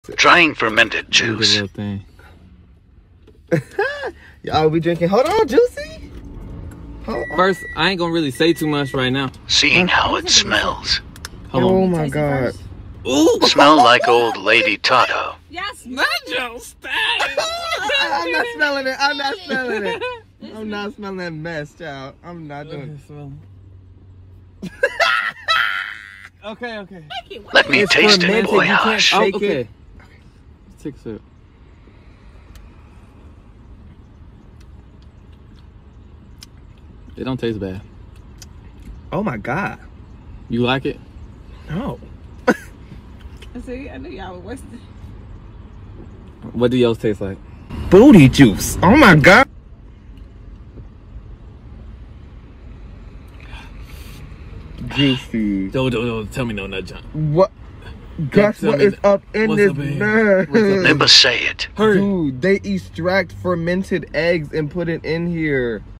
Trying fermented Look at the juice. little thing. Y'all be drinking. Hold on, Juicy. Hold on. First, I ain't gonna really say too much right now. Seeing how it smells. Hold Oh on. my God. Ooh, Smell like old Lady Toto. Yes, not your style. I'm not smelling it. I'm not smelling it. I'm not smelling that mess, child. I'm not doing it. Okay. Let me It's taste it, fermented, boy. you can't Hush. shake okay. it. Let's take a sip. It don't taste bad. Oh my God. You like it? No. see, I knew y'all were wasting. What do yours taste like? Booty juice. Oh my God. Juicy. Don't tell me no nut jump. What? Guess tell what me is up in what's this up in here? mess? What's up? Never say it. Hurry. Dude, they extract fermented eggs and put it in here.